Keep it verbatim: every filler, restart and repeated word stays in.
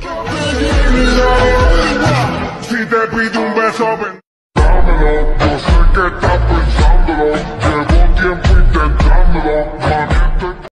Si te pido un beso, ven, dámelo. Yo sé que estás pensándolo. Llevo tiempo intentándolo.